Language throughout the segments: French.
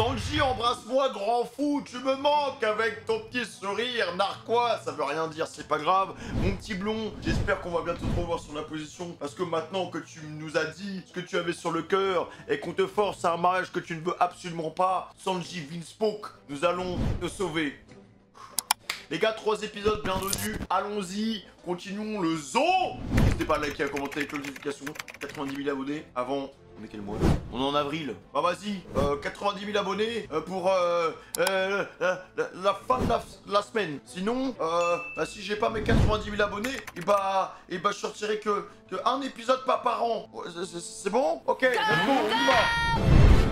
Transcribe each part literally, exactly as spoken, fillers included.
Sanji, embrasse-moi, grand fou, tu me manques avec ton petit sourire, narquois, ça veut rien dire, c'est pas grave. Mon petit blond, j'espère qu'on va bientôt te revoir sur la position, parce que maintenant que tu nous as dit ce que tu avais sur le cœur, et qu'on te force à un mariage que tu ne veux absolument pas, Sanji Vinspoke, nous allons te sauver. Les gars, trois épisodes bien dessus, allons-y, continuons le zoo. N'hésitez pas à liker, à commenter avec notification, quatre-vingt-dix mille abonnés avant... On est quel mois là? On est en avril. Bah vas-y, euh, quatre-vingt-dix mille abonnés euh, pour euh, euh, la, la, la fin de la, la semaine. Sinon, euh, bah, si j'ai pas mes quatre-vingt-dix mille abonnés, et bah, et bah je sortirai que, que un épisode pas par an. C'est bon? Ok, let's go, on y va.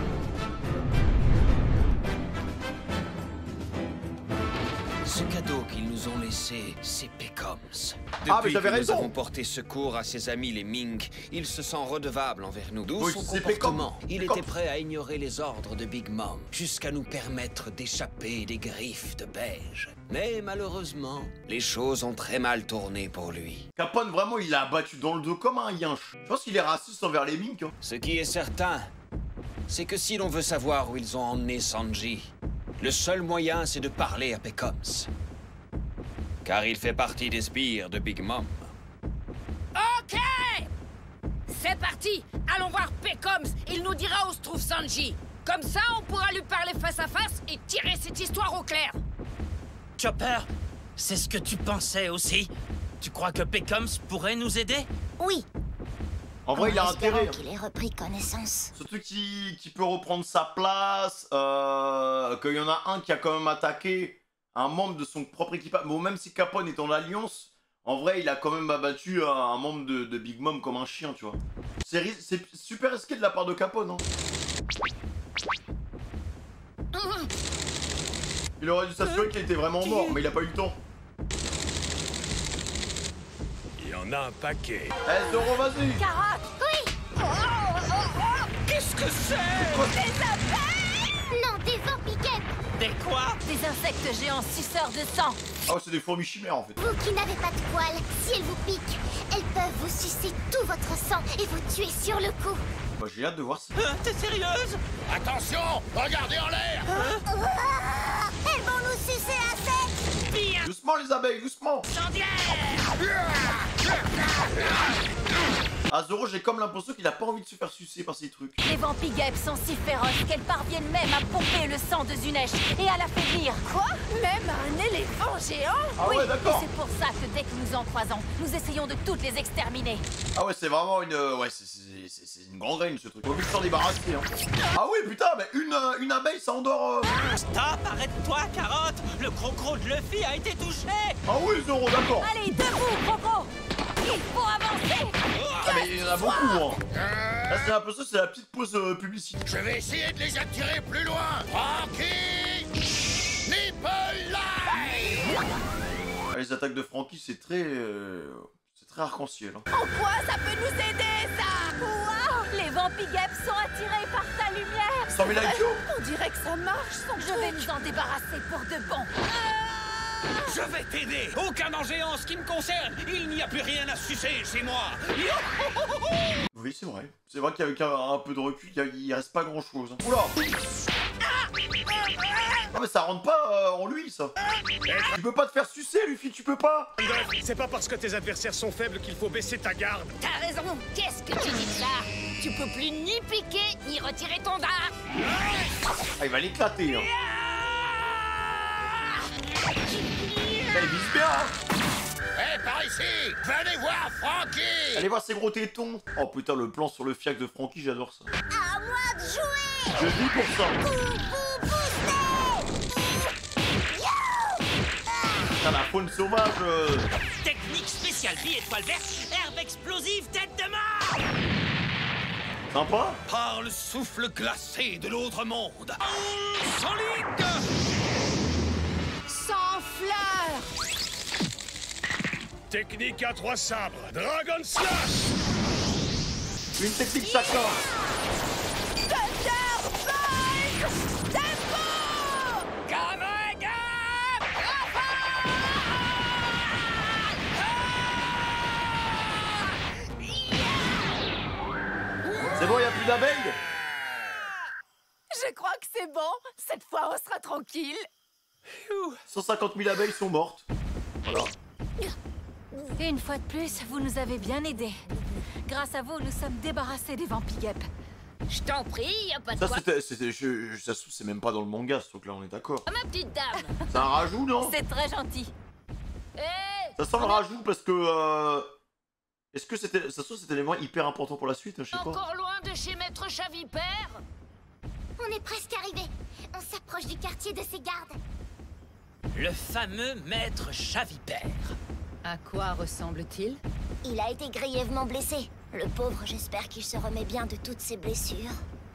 Ce cadeau qu'ils nous ont laissé, c'est Pekoms. Depuis Ah, mais que j'avais nous raison. avons porté secours à ses amis les Mink, il se sent redevable envers nous. D'où Oui, son c'est comportement. Pekoms. Il Pekoms. était prêt à ignorer les ordres de Big Mom, jusqu'à nous permettre d'échapper des griffes de Beige. Mais malheureusement, les choses ont très mal tourné pour lui. Capone, vraiment, il l'a abattu dans le dos comme un yinche. Je pense qu'il est raciste envers les Mink. Hein. Ce qui est certain, c'est que si l'on veut savoir où ils ont emmené Sanji, le seul moyen, c'est de parler à Pekoms. Car il fait partie des sbires de Big Mom. Ok! C'est parti! Allons voir Pekoms, il nous dira où se trouve Sanji. Comme ça, on pourra lui parler face à face et tirer cette histoire au clair. Chopper, c'est ce que tu pensais aussi? Tu crois que Pekoms pourrait nous aider? Oui. En vrai, il a en espérant intérêt. qu'il ait repris connaissance. Surtout qu'il qui peut reprendre sa place, euh, qu'il y en a un qui a quand même attaqué un membre de son propre équipage. Bon, même si Capone est en alliance, en vrai, il a quand même abattu un, un membre de, de Big Mom comme un chien, tu vois. C'est super risqué de la part de Capone, hein. Il aurait dû s'assurer qu'il était vraiment mort, mais il a pas eu le temps. Il y en a un paquet. Eh, Zoro, vas-y. Carotte! Oui! Oh, oh, oh. Qu'est-ce que c'est? Des abeilles! Non, des vampiguettes! Des quoi? Des insectes géants suceurs de sang. Ah, c'est des fourmis chimères, en fait. Vous qui n'avez pas de poils, si elles vous piquent, elles peuvent vous sucer tout votre sang et vous tuer sur le coup. Bah, j'ai hâte de voir ça. Euh, T'es sérieuse? Attention, regardez en l'air. Ah, elles vont nous sucer à sec! Bien Doucement, les abeilles, doucement. Ah, Zoro, j'ai comme l'impression qu'il a pas envie de se faire sucer par ces trucs. Les vampigueps sont si féroces qu'elles parviennent même à pomper le sang de Zunesh et à l'affaiblir. Quoi? Même un éléphant géant? Ah oui, ouais, et d'accord. c'est pour ça que dès que nous en croisons, nous essayons de toutes les exterminer. Ah ouais, c'est vraiment une... euh, ouais, c'est- c'est c'est- c'est une grande reine, ce truc. Faut vite s'en débarrasser, hein. Ah oui, putain, mais une, euh, une abeille, ça endort... euh. Stop, arrête-toi, Carotte! Le crocro de Luffy a été touché! Ah oui, Zoro, d'accord. Allez, debout, Croco! Il faut avancer! Ah, mais il y en a beaucoup, hein. Là, c'est l'impression que c'est la petite pause euh, publicitaire. Je vais essayer de les attirer plus loin. Frankie Nipple Live. Ah, les attaques de Frankie, c'est très... euh, c'est très arc-en-ciel, hein. En quoi ça peut nous aider, ça? Waouh! Les vampigueps sont attirés par ta lumière! cent mille I Q. On dirait que ça marche, son Je vais nous en débarrasser pour de bon. Je vais t'aider! Aucun danger en ce qui me concerne! Il n'y a plus rien à sucer chez moi! Oui, c'est vrai. C'est vrai qu'avec un, un peu de recul, il, y a- il reste pas grand-chose, hein. Oula. Ah, mais ça rentre pas euh, en lui, ça. Tu peux pas te faire sucer, Luffy, tu peux pas. C'est pas parce que tes adversaires sont faibles qu'il faut baisser ta garde. T'as raison, qu'est-ce que tu dis de ça? Tu peux plus ni piquer, ni retirer ton dard. Ah, il va l'éclater, hein. Elle vise bien, hein. Hé, par ici. Venez voir Frankie. Allez voir ses gros tétons. Oh putain, le plan sur le fiac de Frankie, j'adore ça. À moi de jouer! Je vis pour ça. Vous boostez! Putain, la faune sauvage. euh. Technique spéciale bille étoile verte, herbe explosive, tête de mort! Sympa. Par le souffle glacé de l'autre monde! Solide! Sans fleurs! Technique à trois sabres. Dragon Slash. Une technique chacun. Thunder Bolt! Tempo! Comme un gars! C'est bon, y a plus d'abeilles. Je crois que c'est bon. bon, cette fois on sera tranquille. cent cinquante mille abeilles sont mortes. Voilà. Et une fois de plus, vous nous avez bien aidés. Grâce à vous, nous sommes débarrassés des vampiguep. Je t'en prie, y a pas de Ça, quoi. c'était. c'était- je- je- Ça se trouve, c'est même pas dans le manga, ce truc-là, on est d'accord. Ma petite dame. C'est un rajout, non? C'est très gentil. Hé, Ça sent le rajout parce que. Euh... Est-ce que c'était. Ça se trouve, c'était l'élément hyper important pour la suite, je sais pas. encore loin de chez Maître Chavipère? On est presque arrivé. On s'approche du quartier de ses gardes. Le fameux maître Chavipère. À quoi ressemble-t-il? Il a été grièvement blessé. Le pauvre, j'espère qu'il se remet bien de toutes ses blessures.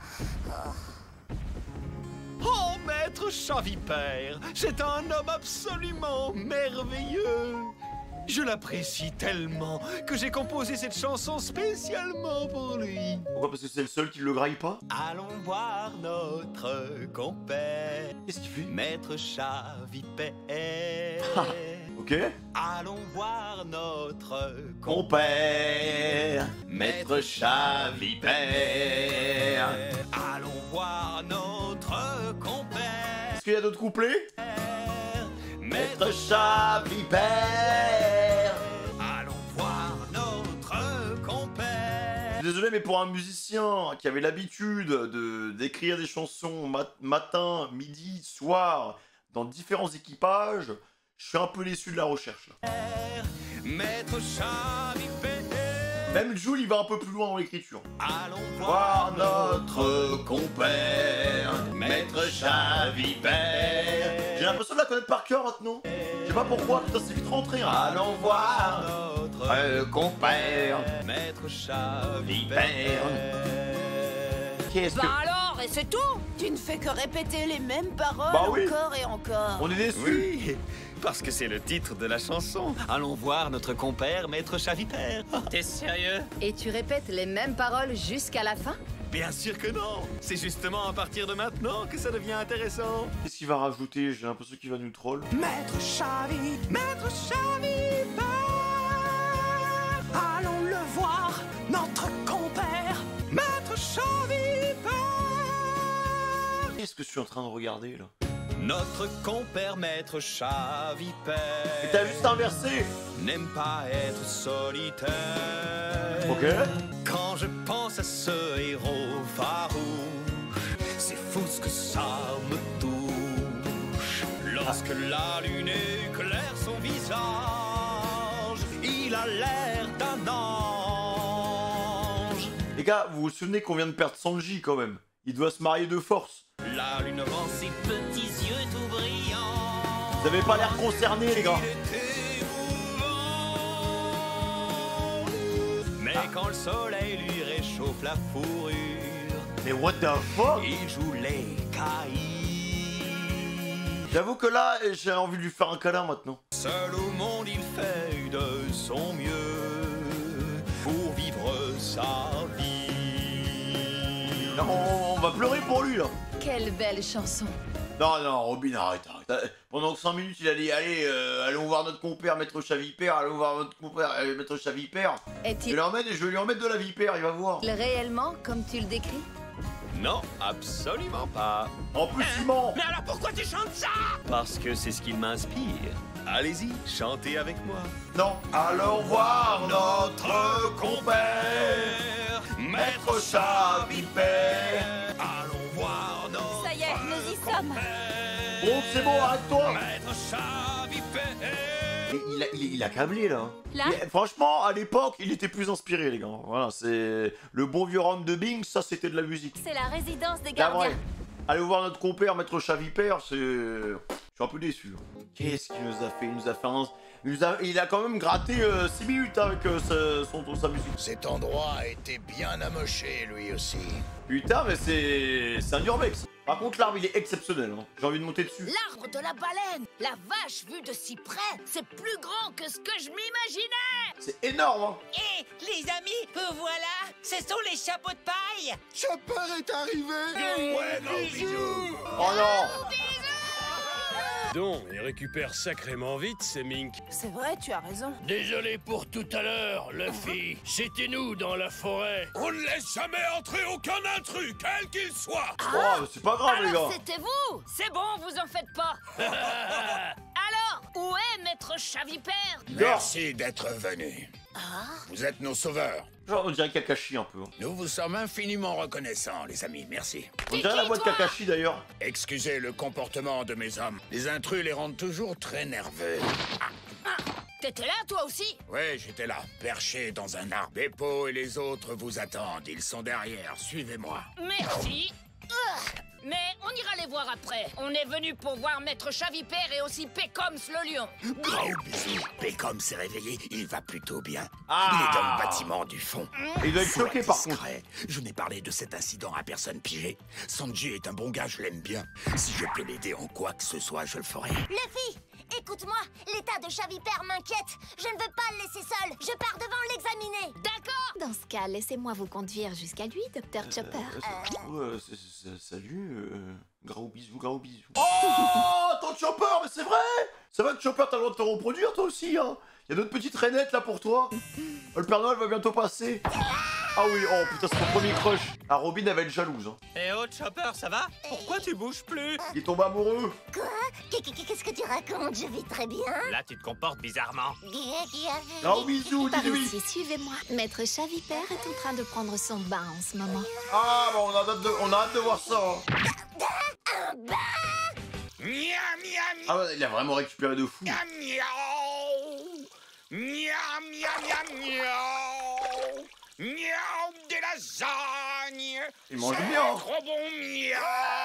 Oh, maître Chavipère, c'est un homme absolument merveilleux. Je l'apprécie tellement que j'ai composé cette chanson spécialement pour lui. Pourquoi? Parce que c'est le seul qui le graille pas? Allons voir notre compère, Qu'est-ce qu'il fait? maître Chavipère. Ok. Allons voir notre Compère, maître Chavipère. Allons voir notre compère, Est-ce qu'il y a d'autres couplets? maître Maître Chavipère. Allons voir notre compère. Désolé, mais pour un musicien qui avait l'habitude de d'écrire des chansons mat- matin, midi, soir, dans différents équipages, je suis un peu déçu de la recherche. Là. Maître Chavipère. Même Jules, il va un peu plus loin dans l'écriture. Allons Voir voir notre compère, maître Chavipère. J'ai l'impression de la connaître par cœur maintenant. Je sais pas pourquoi, putain, c'est vite rentré. Hein. Allons voir notre notre compère, maître Chavipère. Qu'est-ce que... Bah alors, et c'est tout? Tu ne fais que répéter les mêmes paroles Bah oui. encore et encore. On est déçus. Oui, parce que c'est le titre de la chanson. Allons voir notre compère, maître Chavipère. T'es sérieux? Et tu répètes les mêmes paroles jusqu'à la fin? Bien sûr que non. C'est justement à partir de maintenant que ça devient intéressant. Qu'est-ce qu'il va rajouter? J'ai l'impression qu'il va nous troll. Maître Chavi, maître Chavipère. Allons le voir, notre compère, maître Chavipère. Qu'est-ce que je suis en train de regarder là? Notre compère, maître Chavipère. Et t'as juste inversé. N'aime pas être solitaire. Ok. Quand je pense à ce héros farouche, c'est fou ce que ça me touche. Lorsque la lune éclaire son visage, il a l'air d'un ange. Les gars, vous vous souvenez qu'on vient de perdre Sanji quand même? Il doit se marier de force. La lune rend ses petits yeux tout brillants. Vous avez pas l'air concernés, les gars. Il est émouvant. Mais quand le soleil lui réchauffe la fourrure, Mais what the fuck? il joue les caïds. J'avoue que là, j'ai envie de lui faire un câlin maintenant. Seul au monde, il fait de son mieux pour vivre sa vie. Non, on, on va pleurer pour lui là. Quelle belle chanson. Non, non, Robin, arrête, arrête. Euh, Pendant cinq minutes, il a dit, allez, euh, allons voir notre compère, maître Chavipère, allons voir notre compère, euh, maître Chavipère. Je, Est-il vais en mettre, je vais lui en mettre de la vipère, il va voir. réellement comme tu le décris? Non, absolument pas. En plus, il ment. Mais alors pourquoi tu chantes ça? Parce que c'est ce qui m'inspire. Allez-y, chantez avec moi. Non, allons voir notre compère, maître Chavipère. Allons voir notre Ça y est, nous y sommes. Bon, c'est bon, arrête-toi. maître Chavipère. Et il a, il, est- il a câblé là. Là Il- franchement, à l'époque, il était plus inspiré, les gars. Voilà, c'est le bon vieux round de Bing, ça c'était de la musique. C'est la résidence des La vraie. gardiens. Allez voir notre compère, maître Chavipère, c'est. Je suis un peu déçu. Qu'est-ce qu'il nous a fait? Il nous a fait un. Il, nous a... il a quand même gratté six minutes avec euh, sa... Son... sa musique. Cet endroit a été bien amoché, lui aussi. Putain, mais c'est. C'est un urbex. Par contre, l'arbre il est exceptionnel. Hein. J'ai envie de monter dessus. L'arbre de la baleine! La vache vue de si près, c'est plus grand que ce que je m'imaginais! C'est énorme, hein. Hé, les amis, euh, voilà, ce sont les chapeaux de paille. Chopper est arrivé. Oh non. donc, il récupère sacrément vite, ces minks. C'est vrai, tu as raison. Désolé pour tout à l'heure, Luffy. C'était nous dans la forêt. On ne laisse jamais entrer aucun intrus, quel qu'il soit. Ah, oh, c'est pas grave, les Alors gars. c'était vous. C'est bon, vous en faites pas. Alors, où est Maître Chavipère? Merci d'être venu. Vous êtes nos sauveurs. Genre, on dirait Kakashi un peu. hein. Nous vous sommes infiniment reconnaissants, les amis. Merci. On dirait la voix de Kakashi d'ailleurs. Excusez le comportement de mes hommes. Les intrus les rendent toujours très nerveux. T'étais là, toi aussi? Ouais, j'étais là, perché dans un arbre. Beppo et les autres vous attendent. Ils sont derrière. Suivez-moi. Merci. Ugh. Mais on ira les voir après. On est venu pour voir Maître Chavipère et aussi Pecoms le lion. Gros bisous. Pécom s'est réveillé. Il va plutôt bien. Ah. Il est dans le bâtiment du fond. Et il doit être Faut choqué être par discret. Je n'ai parlé de cet incident à personne pigé. Sanji est un bon gars, je l'aime bien. Si je peux l'aider en quoi que ce soit, je le ferai. Luffy, écoute-moi, l'état de Chavipère m'inquiète. Je ne veux pas le laisser seul. Je pars devant l'examiner. D'accord. Dans ce cas, laissez-moi vous conduire jusqu'à lui, docteur Chopper. Euh, ouais, c'est- c'est- salut, euh, gros bisous, gros bisous. Oh, attends, Chopper, mais c'est vrai. Ça va que Chopper, t'as le droit de te reproduire toi aussi, hein. Il y a d'autres petites rainettes là pour toi. Oh, le Père Noël va bientôt passer. Ah oui, oh putain, c'est mon premier crush. Ah, Robin, elle va être jalouse, hein. Eh oh, Chopper, ça va? Pourquoi tu bouges plus? Il est tombé amoureux. Quoi? Qu'est-ce que tu racontes? Je vis très bien. Là, tu te comportes bizarrement. Gros bisous, Par dis-lui. ici, suivez-moi. Maître Chavipère est en train de prendre son bain en ce moment. Ah, bah on a hâte de, on a hâte de voir ça. hein. Un bain? Miam, miam, Ah, ouais, il a vraiment récupéré de fou. miam, miaou. Miam, miam, miam, miaou. Miam, des lasagnes. Il mange C'est bien, hein. trop bon, miam.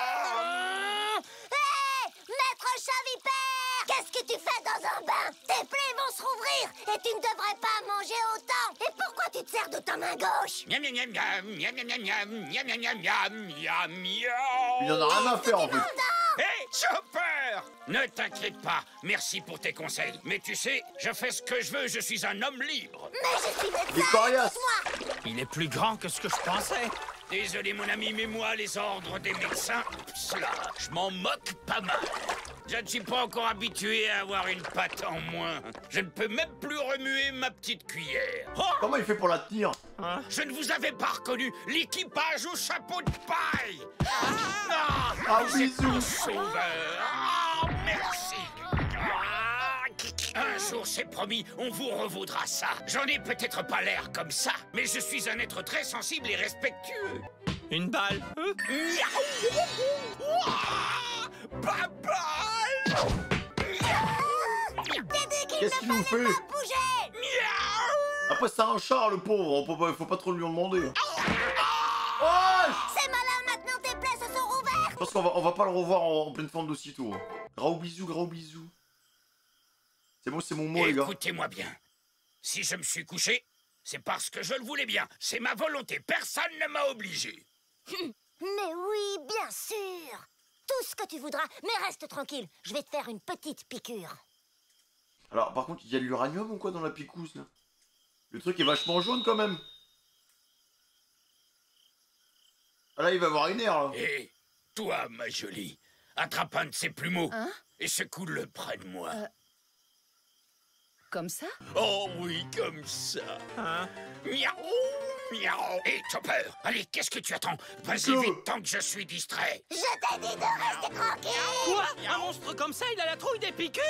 Hé! Maître Chavipère! Qu'est-ce que tu fais dans un bain? Tes plaies vont se rouvrir et tu ne devrais pas manger autant. Et pourquoi tu te sers de ta main gauche? Miam, miam, miam, miam, miam, miam, miam, miam, miam, miam, miam, miam, miam. Il en a rien à faire en fait. Hé, Chopper! Ne t'inquiète pas, merci pour tes conseils. Mais tu sais, je fais ce que je veux, je suis un homme libre. Mais je suis Il est médecin, coriace. écoute-moi. Il est plus grand que ce que je pensais. Désolé mon ami, mais moi, les ordres des médecins, cela, je m'en moque pas mal. Je ne suis pas encore habitué à avoir une patte en moins. Je ne peux même plus remuer ma petite cuillère. Oh, Comment il fait pour la tenir? je ne vous avais pas reconnu, l'équipage au chapeau de paille. Ah, Ah, c'est bisous. un sauveur. Ah, merci. Ah, un jour, c'est promis, on vous revaudra ça. J'en ai peut-être pas l'air comme ça, mais je suis un être très sensible et respectueux. Une balle. Hein? Miaou. Ouah, Babal. T'es dit qu'il Qu'est-ce ne qu'il nous fallait fait? pas bouger. Miaou. Après, c'est un chat, le pauvre. On peut pas, faut pas trop lui en demander. Oh, C'est malin, maintenant tes plaies se sont rouvertes. je pense qu'on va, on va pas le revoir en, en pleine forme d'aussitôt. hein. Gros bisous, gros bisous. C'est bon, c'est mon mot, les gars. Écoutez-moi bien. Si je me suis couché, c'est parce que je le voulais bien. C'est ma volonté. Personne ne m'a obligé. Mais oui, bien sûr. Tout ce que tu voudras, mais reste tranquille. Je vais te faire une petite piqûre. Alors, par contre, il y a de l'uranium ou quoi dans la picouse, là? Le truc est vachement jaune, quand même. Ah là, il va avoir une aire, là. Et toi, ma jolie, attrape un de ces plumeaux Hein? et secoue-le près de moi. Euh. Comme ça? Oh oui, comme ça. Hein? Miaou, miaou. Et Chopper, allez, qu'est-ce que tu attends? Vas-y Go. vite tant que je suis distrait. Je t'ai dit de rester tranquille. Quoi? Un monstre comme ça, il a la trouille des piqûres?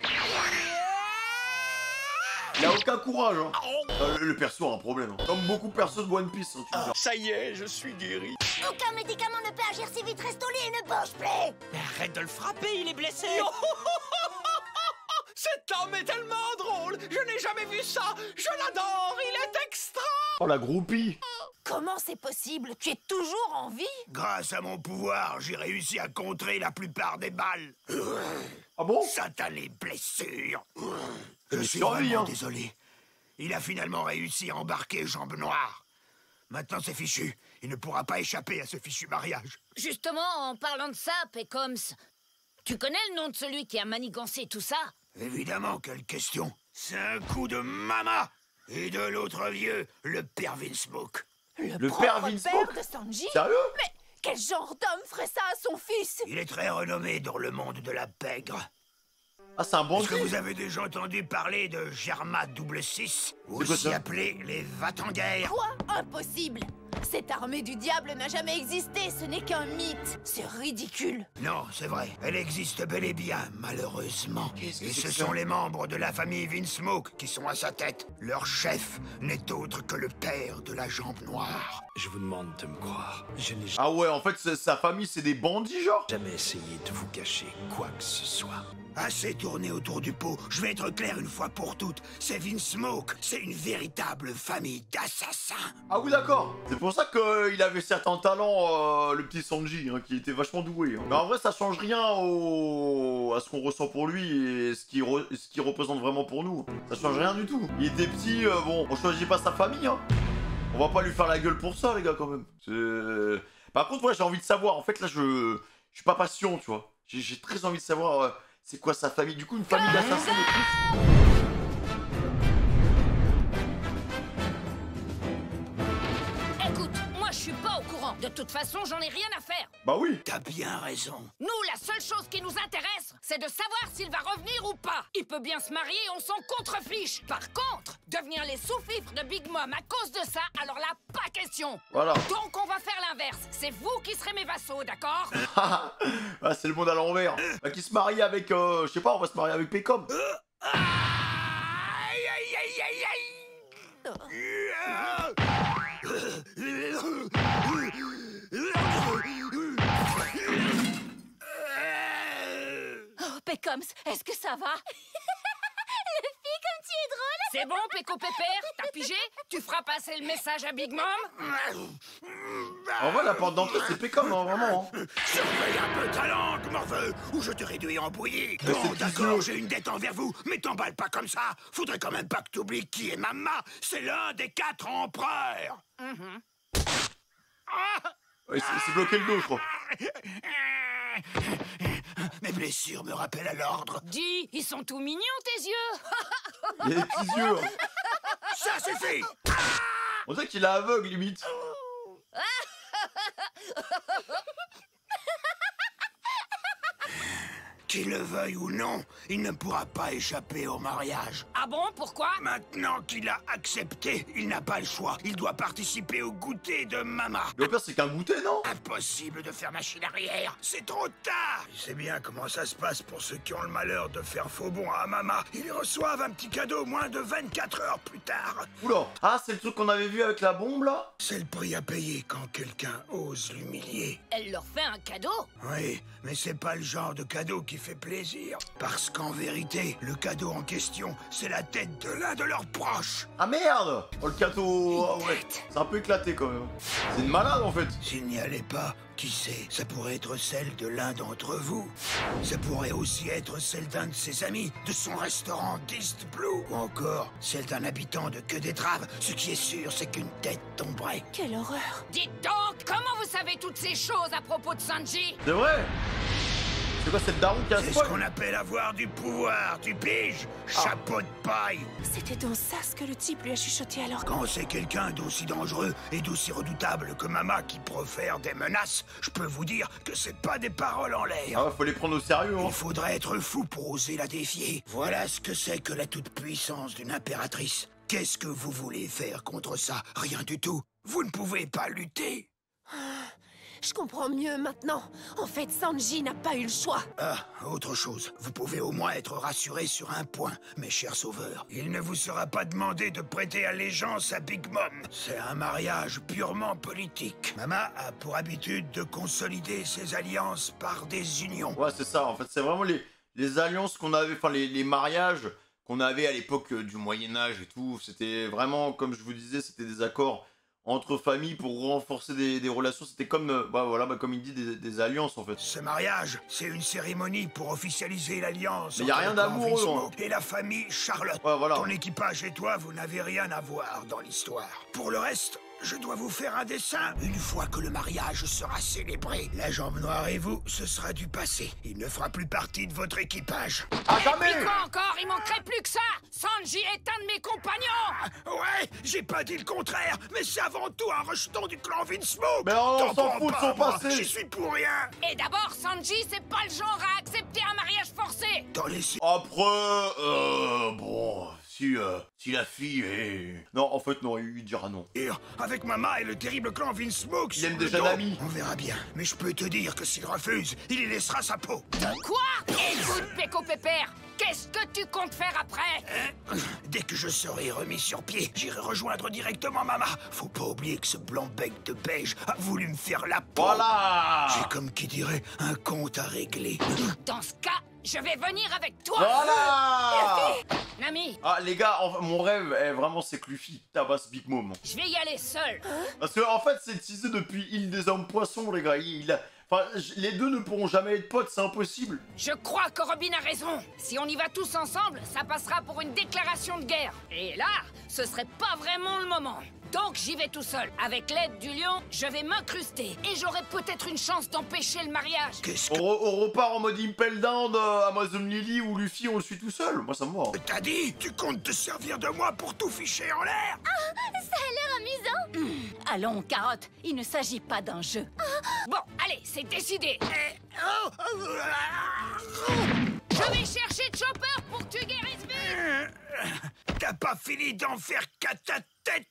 Il a aucun courage, hein. Euh, le, le perso a un problème. hein. Comme beaucoup de persos de One Piece, hein, tu me diras. Ça y est, je suis guéri. Aucun médicament ne peut agir si vite. Reste au lit et ne bouge plus. Mais arrête de le frapper, il est blessé. Cet homme est tellement drôle. Je n'ai jamais vu ça. Je l'adore. Il est extra. Oh, la groupie. Comment c'est possible? Tu es toujours en vie? Grâce à mon pouvoir, j'ai réussi à contrer la plupart des balles. Ah bon? Satanées blessures. Mais Je suis survie, vraiment hein. désolé. Il a finalement réussi à embarquer Jambe Noire. Maintenant c'est fichu. Il ne pourra pas échapper à ce fichu mariage. Justement, en parlant de ça, Pecoms, tu connais le nom de celui qui a manigancé tout ça? Évidemment, quelle question. C'est un coup de mama. Et de l'autre vieux, le père Vinsmoke. Le propre père Vinsmoke? de Sanji? Sérieux? Mais quel genre d'homme ferait ça à son fils? Il est très renommé dans le monde de la pègre. Ah, c'est un bandit. Est-ce que vous avez déjà entendu parler de Germa double six, aussi appelé les Va-t-en-guerre? Quoi? Impossible! Cette armée du diable n'a jamais existé, ce n'est qu'un mythe. C'est ridicule. Non, c'est vrai. Elle existe bel et bien, malheureusement. Et ce sont les membres de la famille Vinsmoke qui sont à sa tête. Leur chef n'est autre que le père de la Jambe Noire. Je vous demande de me croire. Je n'ai Ah ouais, en fait, sa famille, c'est des bandits, genre? jamais essayé de vous cacher quoi que ce soit. Assez tourné autour du pot, je vais être clair une fois pour toutes. C'est Vinsmoke, c'est une véritable famille d'assassins. Ah oui, d'accord. C'est pour ça qu'il avait certains talents, euh, le petit Sanji, hein, qui était vachement doué. Hein. Mais en vrai, ça change rien au... à ce qu'on ressent pour lui et ce qu'il re... ce qu'il représente vraiment pour nous. Ça change rien du tout. Il était petit, euh, bon, on choisit pas sa famille, hein. On va pas lui faire la gueule pour ça, les gars, quand même. C'est... Par contre, ouais, j'ai envie de savoir. En fait, là, je, je suis pas patient, tu vois. J'ai très envie de savoir... Euh... C'est quoi sa famille? Du coup, une famille d'assassins de plus. Écoute, moi je suis pas au courant. De toute façon, j'en ai rien à faire. Bah oui. T'as bien raison. Nous, la seule chose qui nous intéresse, c'est de savoir s'il va revenir ou pas. Il peut bien se marier, on s'en contrefiche. Par contre, devenir les sous-fifres de Big Mom à cause de ça, alors là, pas question. Voilà. Donc on va faire l'inverse. C'est vous qui serez mes vassaux, d'accord? Ah, c'est le monde à l'envers. Bah, qui se marie avec... Euh, je sais pas, on va se marier avec Pecom. Aïe, aïe, aïe, aïe, aïe. Oh, Pecoms, est-ce que ça va? Le fille comme tu es drôle. C'est bon, Péco Pépère? T'as pigé? Tu feras passer le message à Big Mom? En vrai, la porte d'entrée, c'est Pecom, hein, vraiment. Hein. Surveille un peu ta langue, morveux, ou je te réduis en bouillie. Mais Bon, c'est d'accord, qui, j'ai une dette envers vous, mais t'emballe pas comme ça. Faudrait quand même pas que t'oublies qui est Mama. C'est l'un des quatre empereurs. Mm-hmm. Ouais, c'est bloqué le dos, je crois. Mes blessures me rappellent à l'ordre. Dis, ils sont tout mignons, tes yeux. Il a des petits yeux. Hein. Ça suffit. On dirait qu'il est aveugle, limite. Qu'il le veuille ou non, il ne pourra pas échapper au mariage. Ah bon, pourquoi? Maintenant qu'il a accepté, il n'a pas le choix. Il doit participer au goûter de Mama. Le pire, c'est qu'un goûter, non? Impossible de faire machine arrière. C'est trop tard. Il sait bien comment ça se passe pour ceux qui ont le malheur de faire faux bon à Mama. Ils reçoivent un petit cadeau moins de vingt-quatre heures plus tard. Oula. Ah, c'est le truc qu'on avait vu avec la bombe, là? C'est le prix à payer quand quelqu'un ose l'humilier. Elle leur fait un cadeau? Oui, mais c'est pas le genre de cadeau qui fait plaisir. Parce qu'en vérité, le cadeau en question, c'est la tête de l'un de leurs proches. Ah merde! Oh, le cadeau... Ah ouais, c'est un peu éclaté, quand même. C'est une malade, en fait. S'il n'y allait pas, qui sait, ça pourrait être celle de l'un d'entre vous. Ça pourrait aussi être celle d'un de ses amis, de son restaurant d'East Blue. Ou encore, celle d'un habitant de Queue d'Étrave. Ce qui est sûr, c'est qu'une tête tomberait. Quelle horreur. Dites donc, comment vous savez toutes ces choses à propos de Sanji? C'est vrai? C'est quoi cette daron qui a C'est ce qu'on appelle avoir du pouvoir, tu piges? Chapeau de paille. C'était donc ça ce que le type lui a chuchoté alors. Quand c'est quelqu'un d'aussi dangereux et d'aussi redoutable que Mama qui profère des menaces, je peux vous dire que c'est pas des paroles en l'air. Ah ouais, faut les prendre au sérieux, hein. Il faudrait être fou pour oser la défier. Voilà ce que c'est que la toute-puissance d'une impératrice. Qu'est-ce que vous voulez faire contre ça? Rien du tout. Vous ne pouvez pas lutter. Je comprends mieux maintenant. En fait, Sanji n'a pas eu le choix. Ah, autre chose. Vous pouvez au moins être rassurés sur un point, mes chers sauveurs. Il ne vous sera pas demandé de prêter allégeance à Big Mom. C'est un mariage purement politique. Mama a pour habitude de consolider ses alliances par des unions. Ouais, c'est ça. En fait, c'est vraiment les, les alliances qu'on avait, enfin, les, les mariages qu'on avait à l'époque euh, du Moyen-Âge et tout. C'était vraiment, comme je vous disais, c'était des accords entre familles pour renforcer des, des relations. C'était comme, euh, bah, voilà, bah, comme il dit, des, des alliances en fait. Ce mariage, c'est une cérémonie pour officialiser l'alliance. Mais y a rien d'amoureux, hein. Et la famille Charlotte. Ouais, voilà. Ton équipage et toi, vous n'avez rien à voir dans l'histoire. Pour le reste, je dois vous faire un dessin. Une fois que le mariage sera célébré, la jambe noire et vous, ce sera du passé. Il ne fera plus partie de votre équipage. Ah, jamais! Mais quoi encore? Il manquerait plus que ça! Sanji est un de mes compagnons! Ouais, j'ai pas dit le contraire, mais c'est avant tout un rejeton du clan Vinsmoke. Mais on T'en s'en prends fout de pas, son moi, passé. J'y suis pour rien. Et d'abord, Sanji, c'est pas le genre à accepter un mariage forcé! Dans les... Après, euh, bon, si, euh, si la fille est... Non, en fait, non, il dira non. Et avec Mama et le terrible clan Vinsmoke, Il aime sur déjà le dos, l'ami. On verra bien, mais je peux te dire que s'il refuse, il y laissera sa peau. Quoi? Écoute, Peko Pépère, qu'est-ce que tu comptes faire après? Dès que je serai remis sur pied, j'irai rejoindre directement Mama. Faut pas oublier que ce blanc-bec de beige a voulu me faire la peau. Voilà! J'ai comme qui dirait un compte à régler. Dans ce cas, je vais venir avec toi! Voilà! Nami, Ah, les gars, en- mon rêve, est vraiment, c'est que Luffy tabasse Big Mom. je vais y aller seul. Parce que, en fait, c'est teasé depuis Île des Hommes Poissons, les gars. Il a... Enfin, j- les deux ne pourront jamais être potes, c'est impossible. Je crois que Robin a raison. Si on y va tous ensemble, ça passera pour une déclaration de guerre. Et là, ce serait pas vraiment le moment. Donc j'y vais tout seul. Avec l'aide du lion, je vais m'incruster. Et j'aurai peut-être une chance d'empêcher le mariage. Qu'est-ce On, que re- on repart en mode Impel Down, euh, Amazon Lily ou Luffy, on le suit tout seul. Moi, ça me va. t'as dit? Tu comptes te servir de moi pour tout ficher en l'air? Ça a l'air amusant. Allons, Carotte, il ne s'agit pas d'un jeu. Bon, allez, c'est décidé. Oh, oh, ah, Je vais chercher Chopper pour que tu guérisses vite. T'as pas fini d'en faire qu'à ta tête.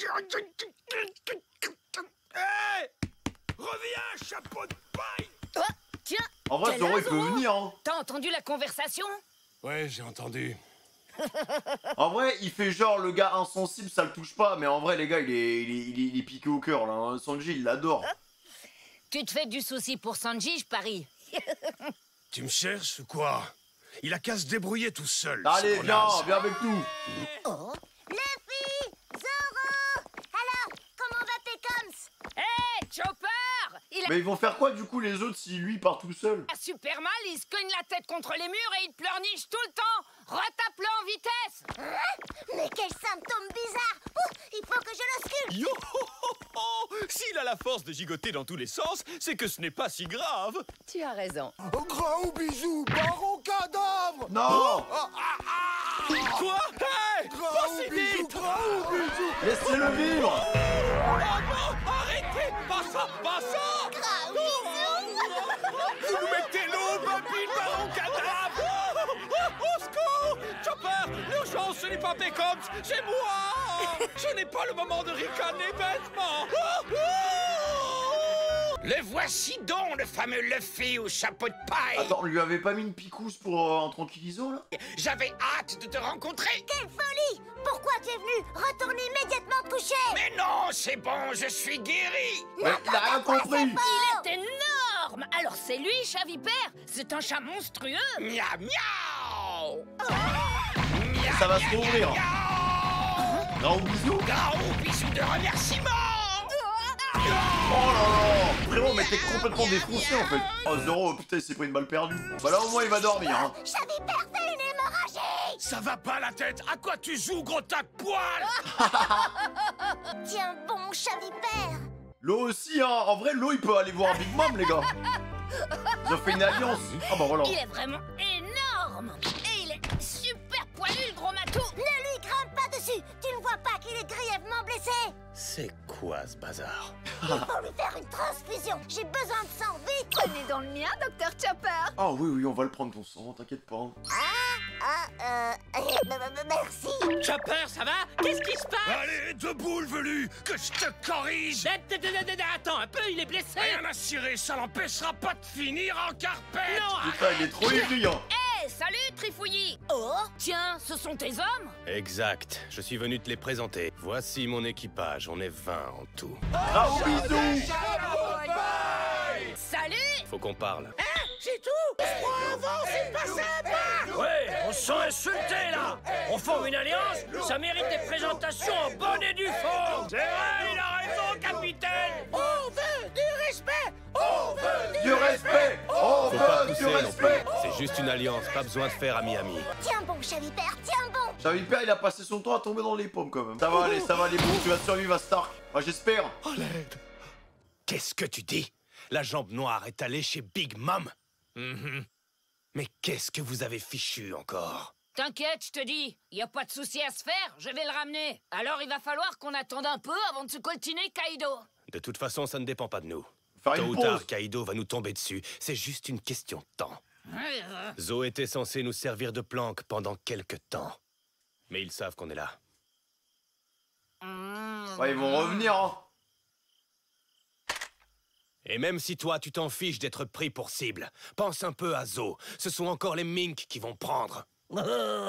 Hé! Reviens, chapeau de paille! Oh, tiens, En vrai, t'es Zoro, là, il peut Zoro? venir, hein. T'as entendu la conversation? Ouais, j'ai entendu. En vrai, il fait genre le gars insensible, ça le touche pas. Mais en vrai, les gars, il est, il est, il est, il est piqué au cœur, là. hein. Sanji, il l'adore. Tu te fais du souci pour Sanji, je parie. Tu me cherches ou quoi? Il a qu'à se débrouiller tout seul. Allez, ce viens, connasse. viens avec nous. Oh. Luffy! Zoro! Alors, comment va Pecoms? Hé, Chopper! Il a Mais ils vont faire quoi, du coup, les autres, si lui part tout seul? super mal, il se cogne la tête contre les murs et il pleurniche tout le temps. Retape-le en vitesse. Hein? Mais quel symptôme bizarre! Ouh, il faut que je l'ausculte! Yo ho, ho, ho. S'il a la force de gigoter dans tous les sens, c'est que ce n'est pas si grave. Tu as raison. Gros bisous, baron cadavre! Non! Quoi? Hey! Pas si vite! Laissez-le vivre! Oh non! Arrêtez! Pas ça! Pas ça! Gros bisous! Vous nous mettez l'eau, Bobby, le baron cadavre! Oh, oh, au secours! Chopper! L'urgence, ce n'est pas Pecoms, c'est moi! Je n'ai pas le moment de ricaner bêtement! Oh, oh. Le voici donc, le fameux Luffy au chapeau de paille. Attends, on lui avait pas mis une picouse pour euh, un tranquilliso, là? J'avais hâte de te rencontrer. Quelle folie! Pourquoi tu es venu? Retourne immédiatement te coucher! Mais non, c'est bon, je suis guéri. Mais il a rien compris! Il est énorme. Alors c'est lui, chat vipère. C'est un chat monstrueux. Miaou, miaou. Ça va se rouvrir. Gros bisous! Gros bisous de remerciement. Oh là là! Frérot, mais t'es complètement défoncé en fait! Oh Zoro, putain, il s'est pris une balle perdue! Bah là au moins il va dormir, hein! Chat vipère fait une hémorragie! Ça va pas la tête? À quoi tu joues, gros tas de poils? Tiens bon, chat vipère! L'eau aussi, hein! En vrai, l'eau il peut aller voir Big Mom, les gars! Ils ont fait une alliance! Ah bah voilà! Il est vraiment énorme. Et il est super poilu, le gros matou. Ne lui grimpe pas dessus! Tu ne vois pas qu'il est grièvement blessé! C'est quoi ce bazar? Il faut lui faire une transfusion! J'ai besoin de sang, vite! Prenez dans le mien, docteur Chopper. Ah oui, oui, on va le prendre ton sang, t'inquiète pas. Ah, euh... euh, merci! Chopper, ça va? Qu'est-ce qui se passe? Allez, debout, le velu, que je te corrige! Attends un peu, il est blessé. Rien à cirer, ça l'empêchera pas de finir en carpette! Non, Putain, il est trop aigri, hein! Hé, salut, Trifouillis. Oh, tiens, ce sont tes hommes? Exact, je suis venu te les présenter. Voici mon équipage, on est vingt en tout. Gros bisous! Salut. Faut qu'on parle. C'est tout. C'est pas sympa. Ouais, on se sent insulté là. On forme une alliance, ça mérite des présentations en bonne et due forme. C'est vrai, il a raison, capitaine. On veut du respect. On veut Du respect! On Faut pas veut du pousser non plus. respect! C'est juste une alliance, pas besoin de faire ami-ami. Tiens bon, chat vipère, tiens bon! Chavipère, il a passé son temps à tomber dans les pommes quand même. Ça va aller, ça va aller, bon, tu vas survivre à Stark. Moi, j'espère. Oh, l'aide. Qu'est-ce que tu dis? La jambe noire est allée chez Big Mom. Mm-hmm. Mais qu'est-ce que vous avez fichu encore? T'inquiète, je te dis, y a pas de souci à se faire, je vais le ramener. Alors il va falloir qu'on attende un peu avant de se coltiner Kaido. De toute façon, ça ne dépend pas de nous. Faire Tôt une ou pause. tard, Kaido va nous tomber dessus. C'est juste une question de temps. Zo était censé nous servir de planque pendant quelques temps. Mais ils savent qu'on est là. Ouais, ils vont revenir, hein. Et même si toi, tu t'en fiches d'être pris pour cible, pense un peu à Zo. Ce sont encore les Mink qui vont prendre. Ah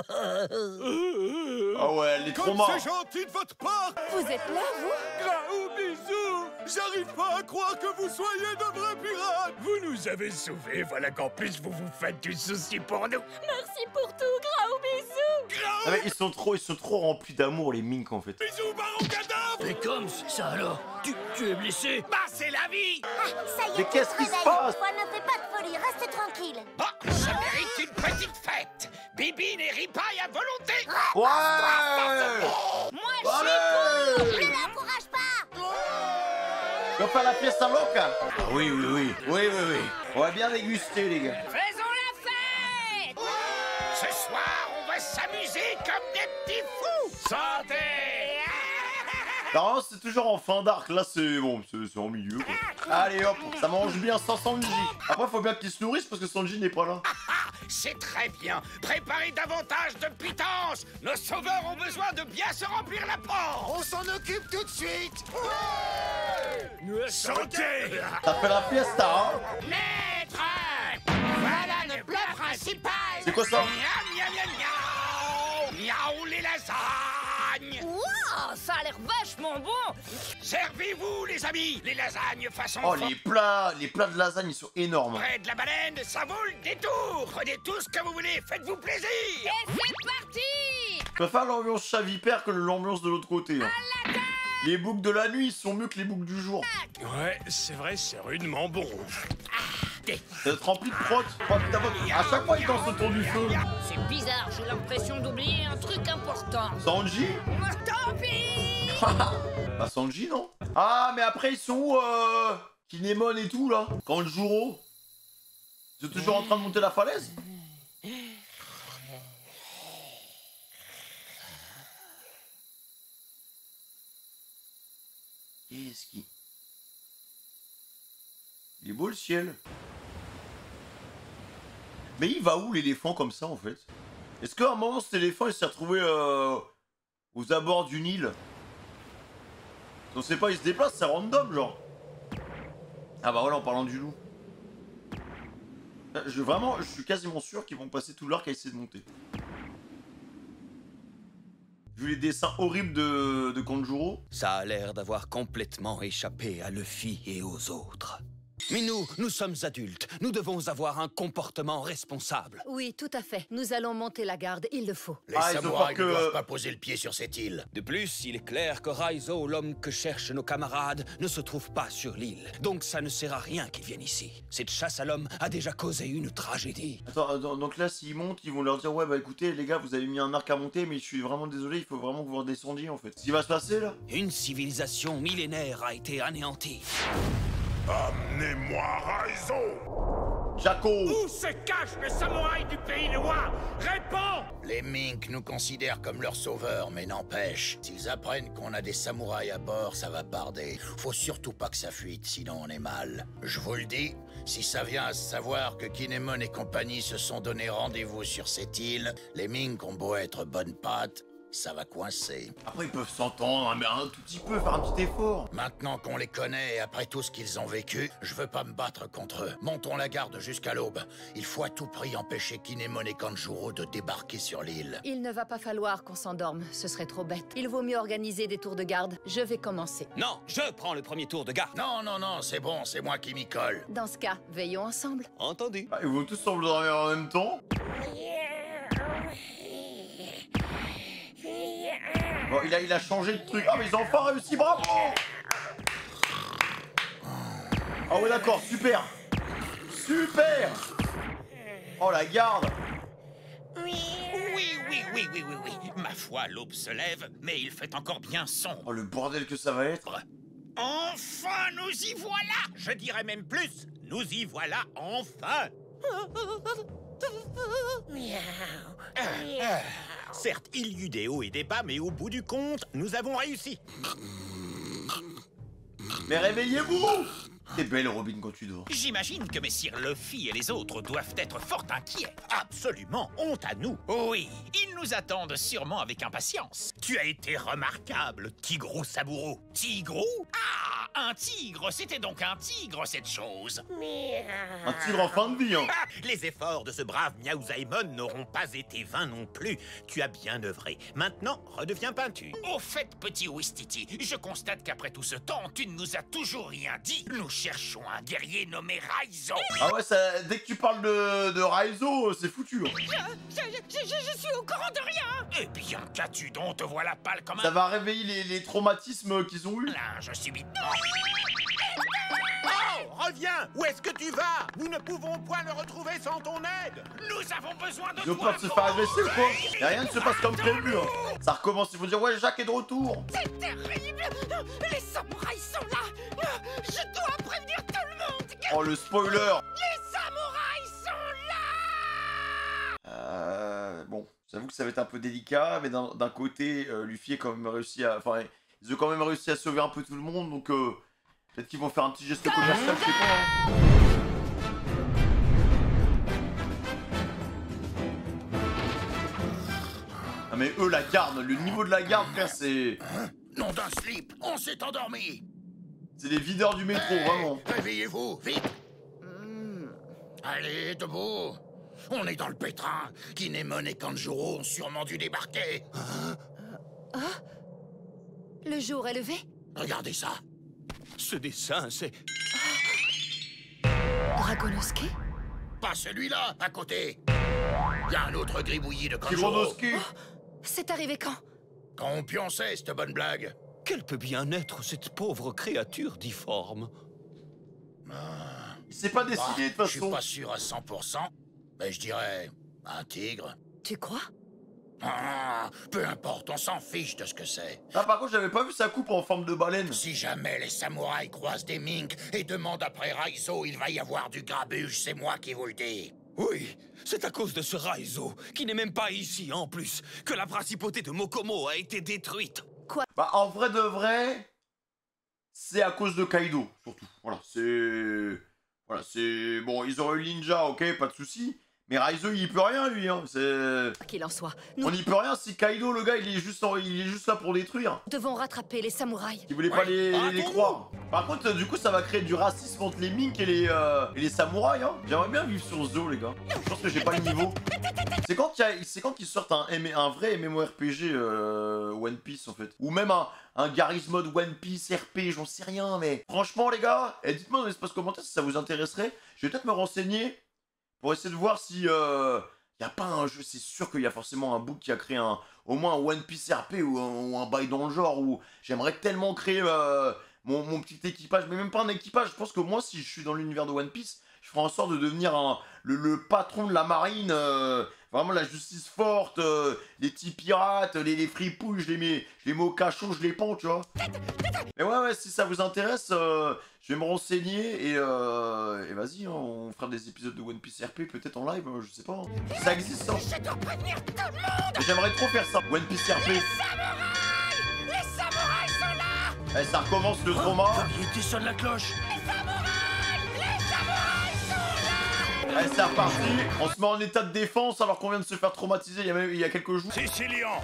ouais, les traumas. C'est gentil de votre part. Vous êtes là, vous? Graou, bisous. J'arrive pas à croire que vous soyez de vrais pirates. Vous nous avez sauvés, voilà qu'en plus vous vous faites du souci pour nous. Merci pour tout, Graou, bisous. Ah, mais ils sont trop, ils sont trop remplis d'amour, les Mink, en fait. Bisous, baron cadavre. Mais comme ça alors? Tu, tu es blessé? Bah, c'est la vie. Ah, ça y est, Mais tu qu'est-ce te qui se réveilles. passe? Toi, ne fais pas de folie, reste tranquille. Bon, ça mérite une petite fête. Bibine et ripaille à volonté. Ouais. Moi, je Allez. Ne l'encourage pas. On va faire la fiesta loca. Ah oui, oui, oui. Oui, oui, oui. On va bien déguster, les gars. Faisons la fête. Ce soir, on va s'amuser comme des petits fous. Santé. Non, c'est toujours en fin d'arc. Là, c'est bon, c'est en milieu, quoi. Allez, hop, ça mange bien sans Sanji. Après, faut bien qu'ils se nourrissent parce que Sanji n'est pas là. C'est très bien. Préparez davantage de pitance. Nos sauveurs ont besoin de bien se remplir la panse. On s'en occupe tout de suite. Santé. Ça fait la fiesta, hein. Maître, voilà le plat principal. C'est quoi ça? Miam, miam, miam, miam. Miaou les lasagnes. Wow, ça a l'air vachement bon. Servez-vous, les amis. Les lasagnes façon... Oh, les plats, les plats de lasagne, ils sont énormes. Près de la baleine, ça vaut le détour. Prenez tout ce que vous voulez, faites-vous plaisir. Et c'est parti. Je préfère l'ambiance Chavipère que l'ambiance de l'autre côté. Hein. Les boucs de la nuit ils sont mieux que les boucs du jour. Ouais, c'est vrai, c'est rudement bon. D'être rempli de protes. À chaque fois, ils dansent autour du feu. C'est bizarre, j'ai l'impression d'oublier un truc important. Sanji? Tant pis. Bah Sanji, non? Ah, mais après, ils sont où, euh... Kinemon et tout, là? Kanjuro? Ils sont toujours en train de monter la falaise? Qu'est-ce qui... Il est beau le ciel. Mais il va où l'éléphant comme ça en fait? Est-ce qu'à un moment cet éléphant il s'est retrouvé euh, aux abords d'une île? On sait pas, il se déplace, c'est random genre. Ah bah voilà, en parlant du loup. Je, vraiment, je suis quasiment sûr qu'ils vont passer tout l'arc à essayer de monter. Vu les dessins horribles de, de Kanjuro. Ça a l'air d'avoir complètement échappé à Luffy et aux autres. Mais nous, nous sommes adultes. Nous devons avoir un comportement responsable. Oui, tout à fait. Nous allons monter la garde, il le faut. Les Ah, ils ont samouraïs peur ne que- doivent pas poser le pied sur cette île. De plus, il est clair que Raizo, l'homme que cherchent nos camarades, ne se trouve pas sur l'île. Donc ça ne sert à rien qu'il vienne ici. Cette chasse à l'homme a déjà causé une tragédie. Attends, attends, donc là s'ils montent, ils vont leur dire ouais bah écoutez les gars vous avez mis un arc à monter mais je suis vraiment désolé, il faut vraiment que vous redescendiez en fait. Ce qui va se passer là? Une civilisation millénaire a été anéantie. Amenez-moi Raizo. Jaco! Où se cache le samouraï du pays noir? Réponds! Les Mink nous considèrent comme leurs sauveurs, mais n'empêche, s'ils apprennent qu'on a des samouraïs à bord, ça va barder. Faut surtout pas que ça fuite, sinon on est mal. Je vous le dis, si ça vient à se savoir que Kinemon et compagnie se sont donné rendez-vous sur cette île, les Mink ont beau être bonnes pattes, ça va coincer. Après ils peuvent s'entendre, hein, mais un tout petit peu, faire un petit effort. Maintenant qu'on les connaît et après tout ce qu'ils ont vécu, je veux pas me battre contre eux. Montons la garde jusqu'à l'aube. Il faut à tout prix empêcher Kinemon et Kanjuro de débarquer sur l'île. Il ne va pas falloir qu'on s'endorme, ce serait trop bête. Il vaut mieux organiser des tours de garde. Je vais commencer. Non, je prends le premier tour de garde. Non, non, non, c'est bon, c'est moi qui m'y colle. Dans ce cas, veillons ensemble. Entendu. Ah, ils vont tous sembler dormir en même temps. Bon, il a, il a changé de truc. Ah mais ils ont enfin réussi, bravo! Ah ouais d'accord, super! Super! Oh la garde! Oui, oui, Oui, oui, oui, oui. Ma foi, l'aube se lève, mais il fait encore bien sombre. Oh, le bordel que ça va être. Enfin, nous y voilà. Je dirais même plus, nous y voilà enfin. Ah, certes, il y eut des hauts et des bas, mais au bout du compte, nous avons réussi. Mais réveillez-vous! T'es belle, Robin, quand tu dors. J'imagine que messire Luffy et les autres doivent être fort inquiets. Absolument, honte à nous. Oui, ils nous attendent sûrement avec impatience. Tu as été remarquable, Tigrou Saburo. Tigrou? Ah, un tigre, c'était donc un tigre, cette chose. Un tigre en fin de vie, hein. Ah, les efforts de ce brave Miaouzaïmon n'auront pas été vains non plus. Tu as bien œuvré. Maintenant, redeviens peinture. Au fait, petit Ouistiti, je constate qu'après tout ce temps, tu ne nous as toujours rien dit. Nous cherchons un guerrier nommé Raizo. Ah ouais, ça, dès que tu parles de, de Raizo, c'est foutu. Hein. Je, je, je, je suis au courant de rien. Eh bien, qu'as-tu donc? Te voilà pâle comme un... Ça va réveiller les, les traumatismes qu'ils ont eu. Linge subitement. Oh, reviens! Où est-ce que tu vas? Nous ne pouvons point le retrouver sans ton aide. Nous avons besoin de Ils ont toi. peur de se faire agresser ou quoi? Et rien ne se passe comme prévu. Hein. Ça recommence, ils vont dire ouais, Jacques est de retour. C'est terrible. Les samouraïs sont là. Je dois prévenir tout le monde. Que... Oh, le spoiler. Les samouraïs sont là. Euh, bon, j'avoue que ça va être un peu délicat, mais d'un côté, euh, Luffy a quand même réussi à... Enfin, ils ont quand même réussi à sauver un peu tout le monde, donc euh, peut-être qu'ils vont faire un petit geste commercial, je sais pas. Hein. Ah mais eux, la garde, le niveau de la garde, frère, c'est... Nom d'un slip, on s'est endormi. C'est les videurs du métro, hey, vraiment. Réveillez-vous, vite. Mmh. Allez, debout. On est dans le pétrin. Kinemon et Kanjuro ont sûrement dû débarquer. Hein? Ah? Le jour est levé? Regardez ça. Ce dessin, c'est... Dragonosuke? Pas celui-là, à côté. Il y a un autre gribouillis de Kanjuro. Oh, c'est arrivé quand? Quand on pionçait, cette bonne blague. Quelle peut bien être cette pauvre créature difforme? Ah. Il s'est pas décidé, de toute façon. Je suis pas sûr à cent pour cent, mais je dirais un tigre. Tu crois? Ah, peu importe, on s'en fiche de ce que c'est. Ah, par contre, j'avais pas vu sa coupe en forme de baleine. Si jamais les samouraïs croisent des minks et demandent après Raizo, il va y avoir du grabuge, c'est moi qui vous le dis. Oui, c'est à cause de ce Raizo, qui n'est même pas ici en plus, que la principauté de Mokomo a été détruite. Quoi? Bah, en vrai de vrai, c'est à cause de Kaido, surtout. Voilà, c'est... Voilà, c'est... Bon, ils auraient eu Ninja, ok, pas de soucis. Mais Raizo, il y peut rien, lui, hein. C'est... Qu'il en soit. Nous... On n'y peut rien si Kaido, le gars, il est juste, en... il est juste là pour détruire. Nous devons rattraper les samouraïs. Ils voulaient ouais. pas les, ah, les croire. Par contre, du coup, ça va créer du racisme entre les minks et les, euh, et les samouraïs, hein. J'aimerais bien vivre sur Zo, les gars. Je pense que j'ai pas le niveau. C'est quand qu'ils sortent un, un vrai MMORPG euh, One Piece, en fait. Ou même un, un Garry's Mod One Piece R P, j'en sais rien, mais... Franchement, les gars, eh, dites-moi dans l'espace commentaire si ça vous intéresserait. Je vais peut-être me renseigner pour essayer de voir si... Euh, y a pas un jeu, c'est sûr qu'il y a forcément un book qui a créé un, au moins un One Piece R P ou un, ou un bail dans le genre où j'aimerais tellement créer euh, mon, mon petit équipage, mais même pas un équipage. Je pense que moi, si je suis dans l'univers de One Piece, je ferai en sorte de devenir un, le, le patron de la marine, euh, vraiment la justice forte, euh, les petits pirates, les, les fripouilles, je les mets, je les mets au cachot, je les pends, tu vois. Mais ouais, ouais, si ça vous intéresse, euh, je vais me renseigner et, euh, et vas-y, hein, on fera des épisodes de One Piece R P peut-être en live, je sais pas. Hein. Ça existe, hein. Je dois prévenir tout le monde. J'aimerais trop faire ça, One Piece R P. Les samouraïs, les samouraïs sont là. Eh, ça recommence le trauma. Il sonne la cloche. Les samouraïs, les samouraïs sont là. Allez, c'est reparti. On se met en état de défense alors qu'on vient de se faire traumatiser il y a, même, il y a quelques jours. Sicilian,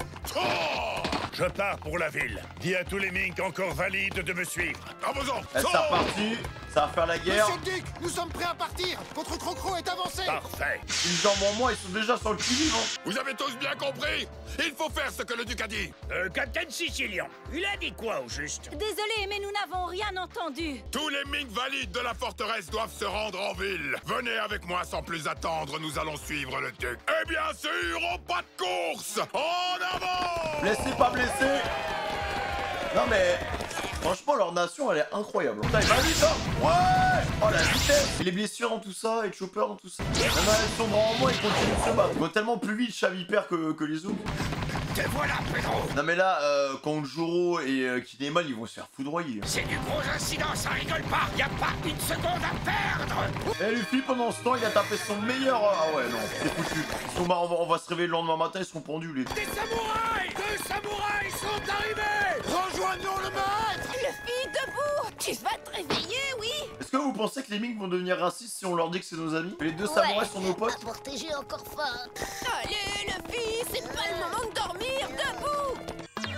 oh, je pars pour la ville. Dis à tous les minks encore valides de me suivre. En faisant. Allez, c'est reparti. Ça va faire la guerre. Monsieur le Duc, nous sommes prêts à partir. Votre crocro est avancé. Parfait. Une jambe en moins, ils sont déjà sur le qui-vive. Hein. Vous avez tous bien compris. Il faut faire ce que le Duc a dit. Euh, Capitaine Sicilian, il a dit quoi au juste? Désolé, mais nous n'avons rien entendu. Tous les minks valides de la forteresse doivent se rendre en ville. Venez avec moi sans plus attendre, nous allons suivre le Duc. Et bien sûr, au pas de course. En avant. Blessé, pas blessé. Non mais... Franchement, leur nation, elle est incroyable. Putain, il va vite, hein. Ouais. Oh, la vitesse. Et les blessures dans tout ça, et le chopper dans tout ça. Même elles sont vraiment moins, ils continuent de se battre. Ils vont tellement plus vite, Chavipère, que, que les autres. Te voilà, Pedro. Non mais là, euh, quand Joro et euh, Kinemon, ils vont se faire foudroyer. C'est du gros incident, ça rigole pas. Y a pas une seconde à perdre. Et Luffy, pendant ce temps, il a tapé son meilleur... Ah ouais, non, c'est foutu. Ils sont mar- on, va, on va se réveiller le lendemain matin, ils seront pendus, les... Des samouraïs! Deux samouraïs sont arrivés! Rejoignons le maître! Luffy, debout! Tu vas te réveiller, oui? Est-ce que vous pensez que les Mink vont devenir racistes si on leur dit que c'est nos amis? Que les deux samouraïs sont nos potes? À protéger encore faim. Allez, Luffy, c'est pas le moment de dormir, debout!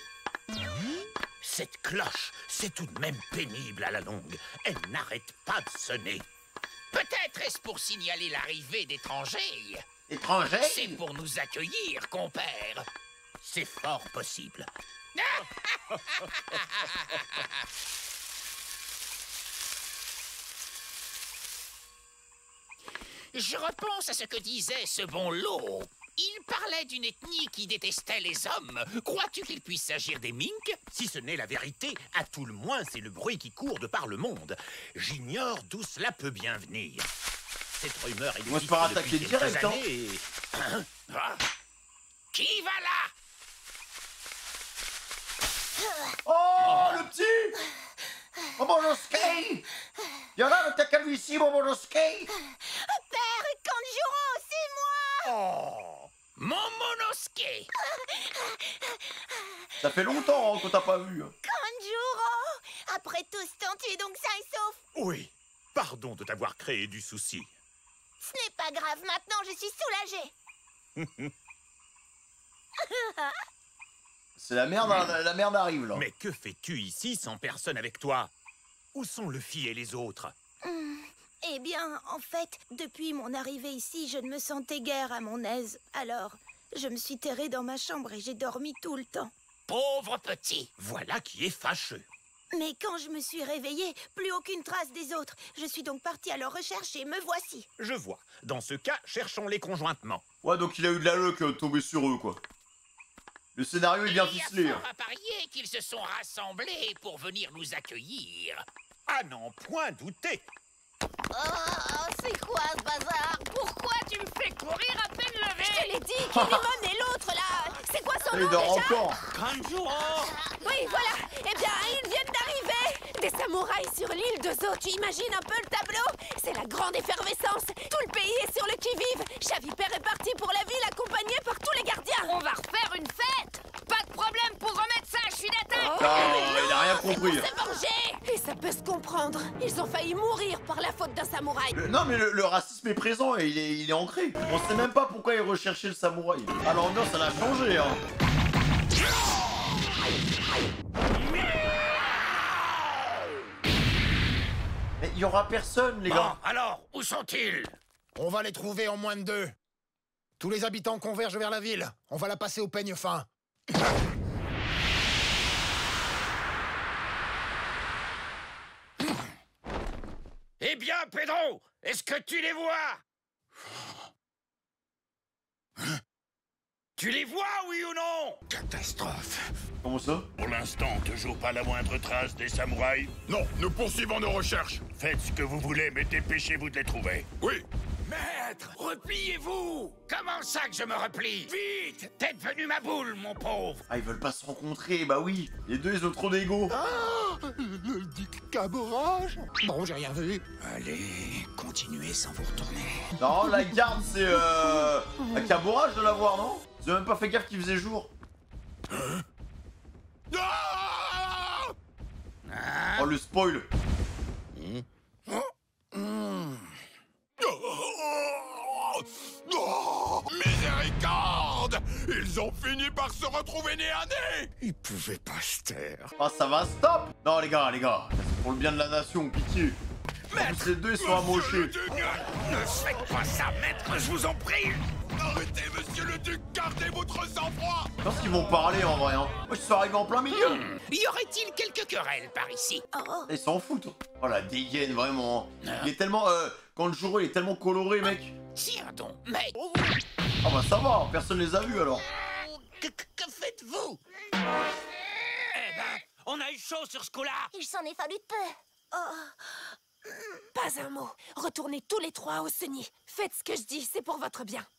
Cette cloche, c'est tout de même pénible à la longue. Elle n'arrête pas de sonner. Peut-être est-ce pour signaler l'arrivée d'étrangers. Étrangers? C'est pour nous accueillir, compère. C'est fort possible. Je repense à ce que disait ce bon Law. Il parlait d'une ethnie qui détestait les hommes. Crois-tu qu'il puisse s'agir des Mink? Si ce n'est la vérité, à tout le moins, c'est le bruit qui court de par le monde. J'ignore d'où cela peut bien venir. Cette rumeur est Moi, je peux attaquer direct, hein. Et... Ah. Qui va là? Oh, le petit! Oh, Momonosuke! Y'en t'as qu'à lui ici, Momonosuke! Père, Kanjuro, c'est moi! Oh, Momonosuke! Ça fait longtemps hein, qu'on t'a pas vu. Kanjuro! Après tout ce temps, tu es donc sain et sauf? Oui, pardon de t'avoir créé du souci. Ce n'est pas grave, maintenant je suis soulagée. C'est la merde, la, la merde arrive là. Mais que fais-tu ici sans personne avec toi? Où sont Luffy et les autres? Hum, Eh bien, en fait, depuis mon arrivée ici, je ne me sentais guère à mon aise. Alors, je me suis terrée dans ma chambre et j'ai dormi tout le temps. Pauvre petit! Voilà qui est fâcheux. Mais quand je me suis réveillée, plus aucune trace des autres. Je suis donc partie à leur recherche et me voici. Je vois. Dans ce cas, cherchons-les conjointement. Ouais, donc il a eu de la luck euh, tomber sur eux, quoi. Le scénario est bien ficelé. Il y a fort à parier qu'ils se sont rassemblés pour venir nous accueillir. À n'en point douter. Oh, c'est quoi ce bazar? Pourquoi tu me fais courir à peine levé? Je te l'ai dit, Kinemon et l'autre là. C'est quoi son Il nom dort déjà? encore. Kanjuro! Oui, voilà. Eh bien, ils viennent d'arriver. Des samouraïs sur l'île de Zo. Tu imagines un peu le tableau? C'est la grande effervescence. Tout le pays est sur le qui-vive. Chavipère est parti pour la ville accompagné par tous les gardiens. On va refaire une fête. Pas de problème pour remettre ça à cheville d'attaque. Non, il a rien compris. C'est vengé. Et ça peut se comprendre. Ils ont failli mourir par la faute d'un samouraï. Le- non, mais le, le racisme est présent et il est, il est ancré. On sait même pas pourquoi il recherchait le samouraï. Ah, l'ambiance, elle a changé, hein. Mais il y aura personne, les Bon, gars. alors, où sont-ils? On va les trouver en moins de deux. Tous les habitants convergent vers la ville. On va la passer au peigne fin. Eh bien, Pedro, est-ce que tu les vois? Tu les vois, oui ou non? Catastrophe. Comment ça? Pour l'instant, toujours pas la moindre trace des samouraïs? Non, nous poursuivons nos recherches. Faites ce que vous voulez, mais dépêchez-vous de les trouver. Oui. Maître, repliez-vous! Comment ça que je me replie? Vite! T'es devenu ma boule, mon pauvre! Ah, ils veulent pas se rencontrer, bah oui. Les deux, ils ont trop d'ego. Ah, le duc Caborage. Bon, j'ai rien vu. Allez, continuez sans vous retourner. Non, la garde, c'est euh... un cabourage de l'avoir, non? Ils ont même pas fait gaffe qu'il faisait jour. Hein? Oh, le spoil. Oh, miséricorde! Ils ont fini par se retrouver nez à nez! Ils pouvaient pas se taire. Ah, ça va, stop. Non, les gars, les gars. C'est pour le bien de la nation, pitié. En plus, ces deux, ils sont amochés. Ne faites pas ça, maître, je vous en prie! Arrêtez, monsieur le duc, gardez votre sang-froid! Je pense qu'ils vont parler, en vrai, hein. Moi, je suis arrivé en plein milieu. Hmm. Y aurait-il quelques querelles par ici? Oh. Ils s'en foutent. Oh, la dégaine, vraiment. Il est tellement... Euh, quand le jour, il est tellement coloré, mec. Tiens donc, mais... Ah bah ça va, personne les a vus, alors. Que, que faites-vous? Eh ben, on On a eu chaud sur ce coup-là. Il s'en est fallu de peu. Oh. Pas un mot. Retournez tous les trois au Seni. Faites ce que je dis, c'est pour votre bien.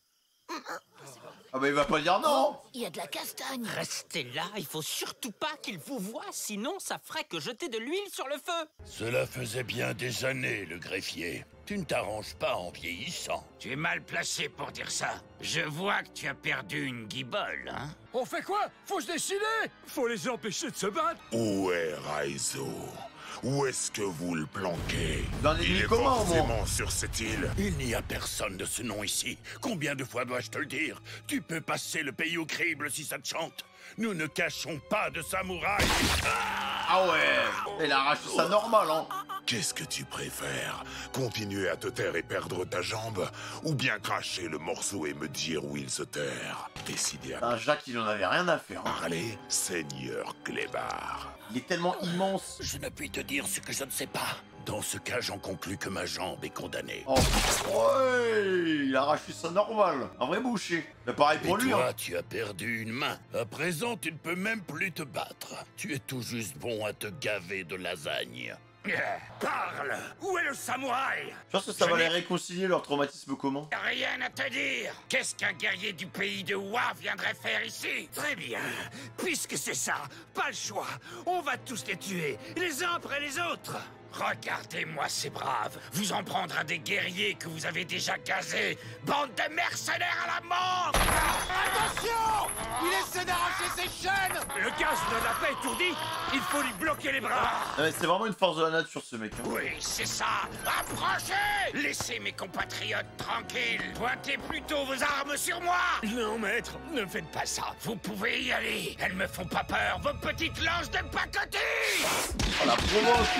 Ah bah il va pas dire non. Il y a de la castagne. Restez là, il faut surtout pas qu'il vous voie, sinon ça ferait que jeter de l'huile sur le feu. Cela faisait bien des années, le greffier. Tu ne t'arranges pas en vieillissant. Tu es mal placé pour dire ça. Je vois que tu as perdu une guibole, hein? On fait quoi? Faut se décider. Faut les empêcher de se battre. Où est Raizo? Où est-ce que vous le planquez? Dans les Il est comment, forcément moi sur cette île. Il n'y a personne de ce nom ici. Combien de fois dois-je te le dire? Tu peux passer le pays au crible si ça te chante. Nous ne cachons pas de samouraï. Ah ouais. Elle arrache ça normal, hein. Qu'est-ce que tu préfères? Continuer à te taire et perdre ta jambe? Ou bien cracher le morceau et me dire où il se terre? Décidez à... Ah, Jacques, il en avait rien à faire. Hein. Parlez, Seigneur Clébar. Il est tellement immense. Je ne puis te dire ce que je ne sais pas. Dans ce cas, j'en conclus que ma jambe est condamnée. Oh, ouais, il a arraché ça normal. Un vrai boucher. Mais pareil pour et lui. toi, Hein. tu as perdu une main. À présent, tu ne peux même plus te battre. Tu es tout juste bon à te gaver de lasagne. Parle! Où est le samouraï? Je pense que ça Je va les n'ai réconcilier leur traumatisme commun. rien à te dire! Qu'est-ce qu'un guerrier du pays de Wa viendrait faire ici? Très bien, puisque c'est ça, pas le choix. On va tous les tuer, les uns après les autres. Regardez-moi ces braves! Vous en prendre à des guerriers que vous avez déjà gazés! Bande de mercenaires à la mort! Attention! Il essaie d'arracher ses chaînes! Le gaz ne l'a pas étourdi, il faut lui bloquer les bras. Ah, mais c'est vraiment une force de la nature, ce mec. Hein. Oui, c'est ça! Approchez! Laissez mes compatriotes tranquilles! Pointez plutôt vos armes sur moi! Non, maître, ne faites pas ça. Vous pouvez y aller! Elles me font pas peur, vos petites lances de pacotille! Oh, la provoque!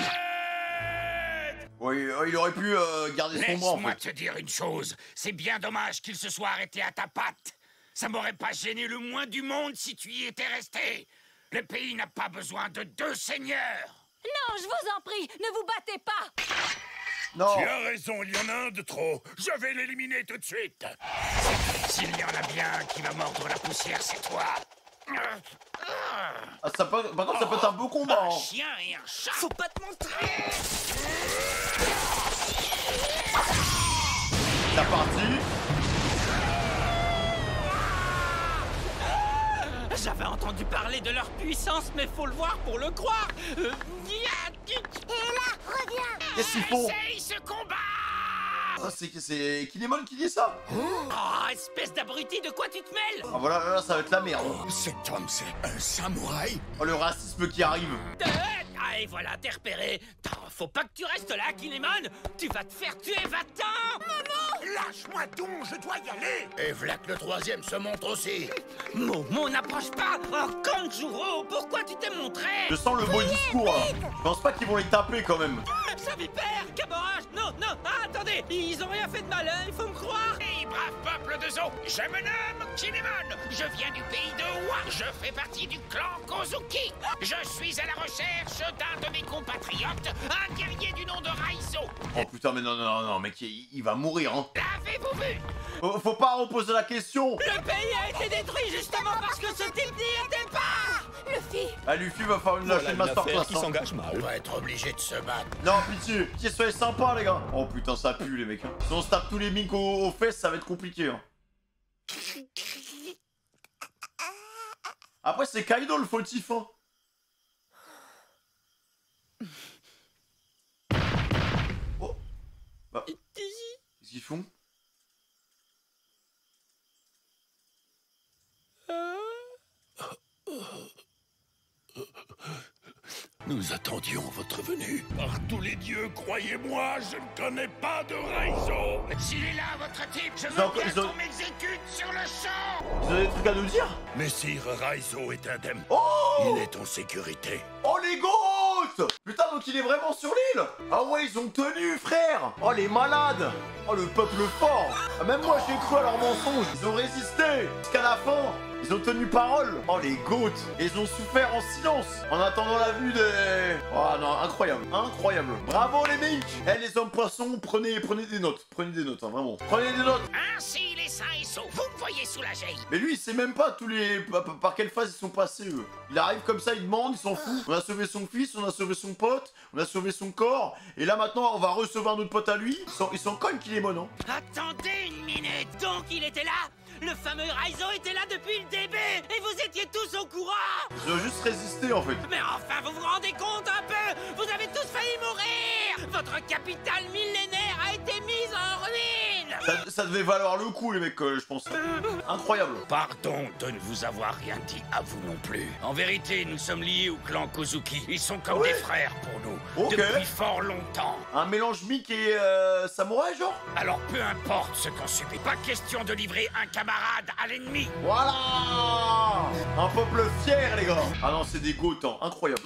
Oui, il aurait pu euh, garder son bras, en Laisse-moi fait. te dire une chose. C'est bien dommage qu'il se soit arrêté à ta patte. Ça m'aurait pas gêné le moins du monde si tu y étais resté. Le pays n'a pas besoin de deux seigneurs. Non, je vous en prie, ne vous battez pas. Non. Tu as raison, il y en a un de trop. Je vais l'éliminer tout de suite. S'il y en a bien qui va mordre la poussière, c'est toi. Ah, ça peut... Par contre, ça peut être un beau combat. Un Hein. chien et un chat. Faut pas te montrer. C'est parti. J'avais entendu parler de leur puissance, mais faut le voir pour le croire. Euh, Et là, reviens! Qu'est-ce qu'ils font? Essaye ce combat! Ah, c'est c'est Kinemon qui dit ça. Oh, espèce d'abruti, de quoi tu te mêles? Ah voilà, là, là, ça va être la merde. Cet homme, c'est un samouraï. Oh, le racisme qui arrive. Euh, ah, et voilà, t'es repéré. Attends, faut pas que tu restes là, Kinemon. Tu vas te faire tuer, va-t'en. Maman! Lâche-moi donc, je dois y aller. Et voilà que le troisième se montre aussi. Momo, n'approche pas. Oh, Kanjuro, pourquoi tu t'es montré? Je sens le beau discours. Hein. Je pense pas qu'ils vont les taper quand même. Savipère, Caborage, non, non, ah, attendez, ils ont rien fait de mal, hein, il faut me croire. Hey, brave peuple de Zo, je me nomme Kinemon. Je viens du pays de Wa. Je fais partie du clan Kozuki. Je suis à la recherche d'un de mes compatriotes, un guerrier du nom de Raizo. Oh putain, mais non, non, non, non mec, il, il va mourir, hein. L'avez-vous vu? Faut, faut pas reposer la question. Le pays a été détruit justement parce que ce type n'y était pas. Luffy! Ah, Luffy va faire une lâche de masterclass. qui Hein. s'engage mal. On va être obligé de se battre. Non, pitié, pitié, soyez sympas, les gars. Oh putain, ça pue, les mecs. Hein. Si on se tape tous les minks aux, aux fesses, ça va être compliqué. Hein. Après, c'est Kaido le fautif. Hein. Oh. Bah. Qu'est-ce qu'ils font? Nous attendions votre venue. Par tous les dieux, croyez-moi, je ne connais pas de Raizo. S'il est là, votre type, je veux Ils ont- bien ils ont- qu'on m'exécute sur le champ. Ils ont des trucs à nous dire? Messire Raizo est indemne. Oh! Il est en sécurité. Oh les goats! Putain, donc il est vraiment sur l'île! Ah ouais, ils ont tenu, frère! Oh les malades! Oh le peuple fort! Ah, même moi j'ai cru à leurs mensonges! Ils ont résisté! Jusqu'à la fin! Ils ont tenu parole! Oh les goats! Et ils ont souffert en silence! En attendant la vue des... Oh non, incroyable! Incroyable! Bravo les minks! Eh les hommes poissons, prenez, prenez des notes! Prenez des notes, hein, vraiment! Prenez des notes! Ainsi, les sains et saufs, vous ne voyez soyez soulagés. Mais lui, il sait même pas tous les par, par quelle phase ils sont passés, eux. Il arrive comme ça, il demande, il s'en fout. On a sauvé son fils, on a sauvé son pote, on a sauvé son corps, et là maintenant, on va recevoir notre pote à lui. Ils sont, ils sont cognes qu'il est bon, non? Attendez une minute. Donc il était là? Le fameux Raizo était là depuis le début et vous étiez tous au courant. Ils ont juste résisté en fait. Mais enfin, vous vous rendez compte un peu? Vous avez tous failli mourir. Votre capitale millénaire a été mise en ruine. Ça, ça devait valoir le coup les mecs, euh, je pense. Incroyable. Pardon de ne vous avoir rien dit à vous non plus. En vérité, nous sommes liés au clan Kozuki. Ils sont comme Oui. des frères pour nous. Ok. Depuis fort longtemps. Un mélange Mick et euh, samouraï genre? Alors peu importe ce qu'on subit, pas question de livrer un camarade à l'ennemi. Voilà. Un peuple fier les gars. Ah non, c'est des goats, hein. Incroyable.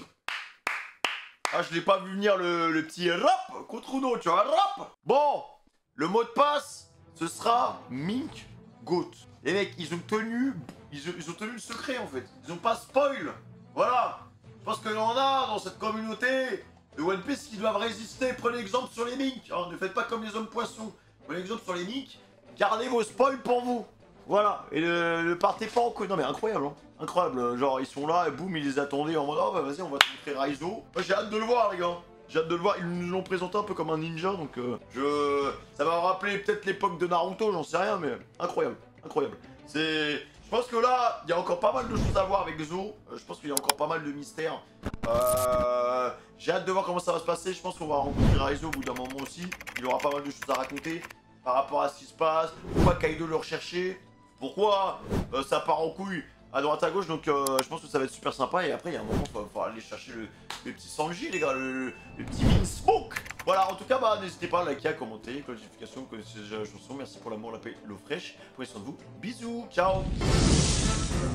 Ah, je l'ai pas vu venir le, le petit rap contre Uno, tu vois, rap. Bon, le mot de passe, ce sera Mink Goat. Les mecs, ils ont tenu, ils ont, ils ont tenu le secret en fait. Ils ont pas spoil. Voilà. Je pense qu'il y en a dans cette communauté de One Piece qui doivent résister. Prenez exemple sur les Mink. Hein, ne faites pas comme les hommes poissons. Prenez exemple sur les Mink. Gardez vos spoils pour vous. Voilà. Et ne, ne partez pas en co... Non mais incroyable, hein. Incroyable. Genre ils sont là et boum, ils les attendaient en mode oh bah vas-y, on va te montrer Raizo. Moi j'ai hâte de le voir les gars. J'ai hâte de le voir, ils nous l'ont présenté un peu comme un ninja, donc euh, je... Ça va me rappeler peut-être l'époque de Naruto, j'en sais rien, mais incroyable, incroyable. C'est... Je pense que là, il y a encore pas mal de choses à voir avec Zo. Euh, je pense qu'il y a encore pas mal de mystères. Euh... J'ai hâte de voir comment ça va se passer. Je pense qu'on va rencontrer Raizo au bout d'un moment aussi. Il aura pas mal de choses à raconter par rapport à ce qui se passe. Pourquoi Kaido le recherchait? Pourquoi euh, ça part en couille à droite à gauche, donc euh, je pense que ça va être super sympa. Et après, il y a un moment, il va falloir aller chercher le, le petit Sanji, les gars, le, le, le petit Vin Smoke. Voilà, en tout cas, bah, n'hésitez pas à liker, à commenter, cloche de notification, connaissez déjà la chanson. Merci pour l'amour, la paix, l'eau fraîche. Prenez soin de vous. Bisous, ciao.